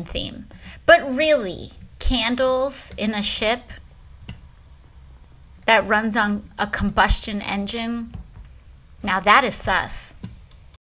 theme. But really, candles in a ship that runs on a combustion engine, now that is sus.